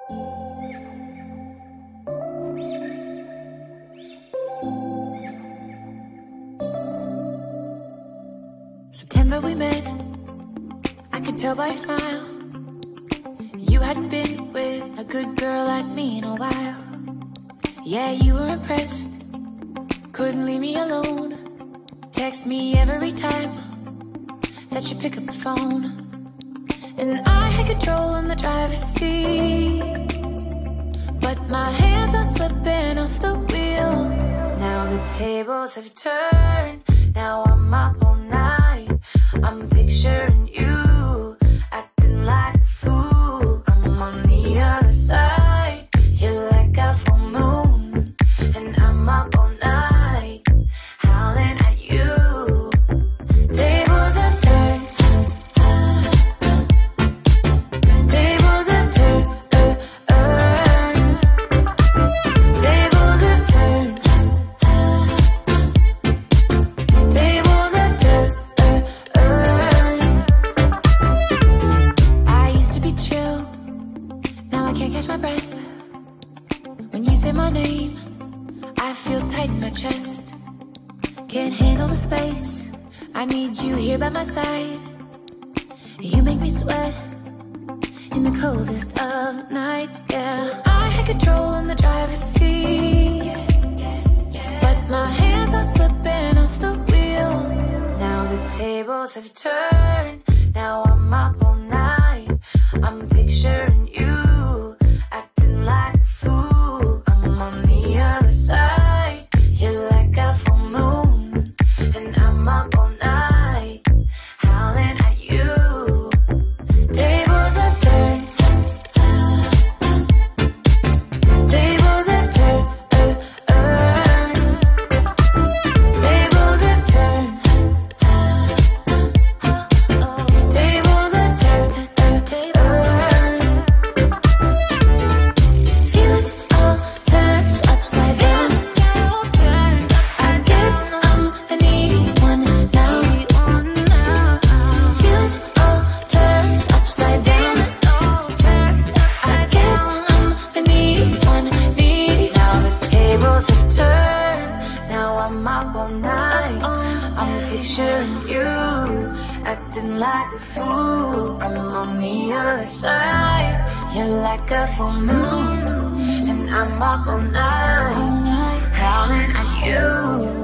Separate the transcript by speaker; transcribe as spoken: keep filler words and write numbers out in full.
Speaker 1: September we met, I could tell by your smile. You hadn't been with a good girl like me in a while. Yeah, you were impressed, couldn't leave me alone. Text me every time that you pick up the phone. And I had control in the driver's seat, but my hands are slipping off the wheel. Now the tables have turned, now I'm up all night. I'm picturing you, acting like a fool. I'm on the other side, you're like a full moon. And I'm up all night, howling at you. Tables have turned, tables have turned, tables have turned, tables have turned. I used to be chill, now I can't catch my breath. When you say my name, I feel tight in my chest. Can't handle the space, I need you here by my side. You make me sweat in the coldest of nights, yeah. I had control in the driver's seat, but my hands are slipping off the wheel. Now the tables have turned, now I'm up all night. I'm picturing you, acting like a fool. I'm on the other side, you're like a full moon. And I'm up all night, howling at you. Tables have turned, tables have turned, tables have turned, tables have turned. Feelings all turned upside down. I guess I'm the needy one now. Feelings all turned upside down. I guess I'm the needy one, needy. Now the tables have turned, now I'm up all night. I'm picturing you, acting like a fool. I'm on the other side, you're like a full moon. And I'm up all night, howling at you.